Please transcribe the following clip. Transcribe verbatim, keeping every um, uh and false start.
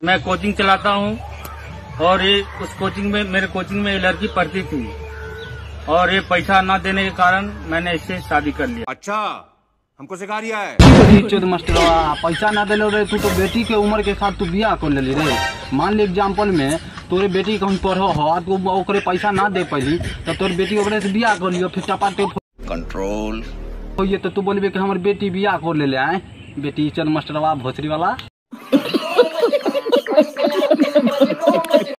मैं कोचिंग चलाता हूँ और ये उस कोचिंग में मेरे कोचिंग में ये लड़की पढ़ती थी और ये पैसा न देने के कारण मैंने इससे शादी कर लिया। अच्छा, हमको सिखा रिया है मास्टरवा पैसा ना दिलो रे, तू तो बेटी के उम्र के साथ तू बियाह कर लेली रे। मान ली एग्जाम्पल में तोरे बेटी कहीं पढ़ो हो तू ओकरे पैसा ना दे पैली तो तोर बेटी ओकरे से बियाह कर लियो, फिर टपाटे कंट्रोल तो तू बोलबे कि हमारी बेटी बियाह कर ले आए। बेटी चल मास्टरवा भोसरी वाला।